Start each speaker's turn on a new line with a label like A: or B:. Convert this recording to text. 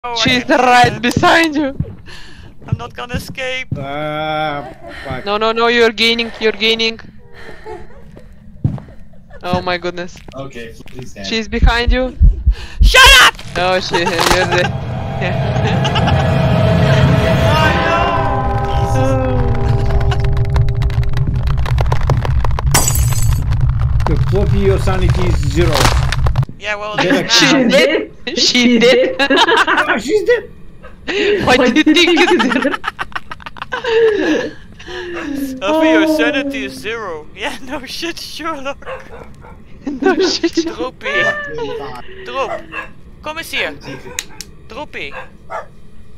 A: Oh,
B: She's right beside you.
A: I'm not gonna escape.
C: Fuck.
B: No, you're gaining, Oh my goodness.
D: Okay, please stand.
B: She's behind you.
A: Shut up!
B: Oh, you're the...
C: The floppy your sanity is 0.
A: Yeah, well,
C: Yeah,
A: now.
B: She did. She did.
C: Ah, she's dead.
B: What do you think is there?
A: Sophie, your sanity is 0. Yeah, no shit, Sherlock.
B: No shit.
A: Droepie. Droep. Kom eens hier. Droepie.